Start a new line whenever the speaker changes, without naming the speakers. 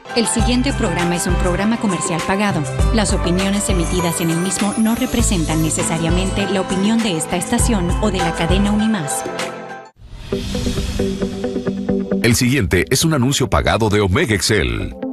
El siguiente programa es un programa comercial pagado. Las opiniones emitidas en el mismo no representan necesariamente la opinión de esta estación o de la cadena Unimás.
El siguiente es un anuncio pagado de Omega Excel.